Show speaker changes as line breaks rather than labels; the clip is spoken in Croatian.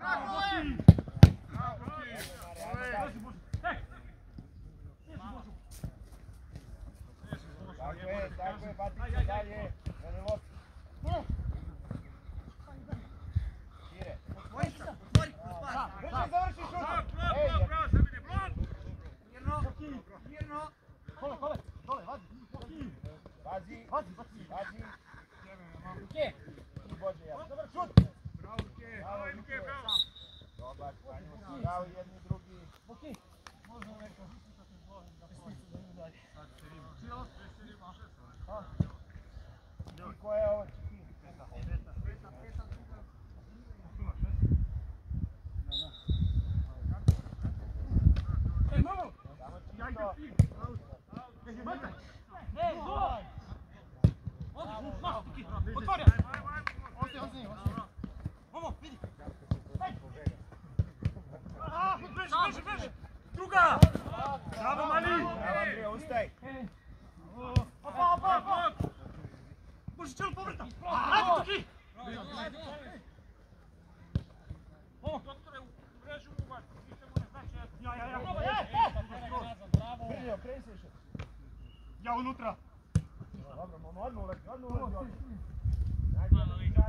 Tako je, Batić, dalje. Mene lopti. Šire. Brže završi šut.
Mirno. Kole, dole, vazi. Vazi.
Ruke. I Bože, ja. Dobar šut.
Bravo, Ruke, bravo.
Dobar, bravo, jedni drugi.
Buki. Možda neko.
I ko je ovo čekio?
Ej, mogu!
Samo čisto.
Ej, zula! Otvori! Ostaje. Ovo, vidi! Beži! Druga! Bravo, Mali!
Bravo, Andrija, ustaj.
Opa! Može čelo povrta! Ajde, Tuki!
Doktore, u mrežu uvar, više mu ne znači.
Brnio, kreni se više.
Ja unutra!
Dobro, odmah uleti.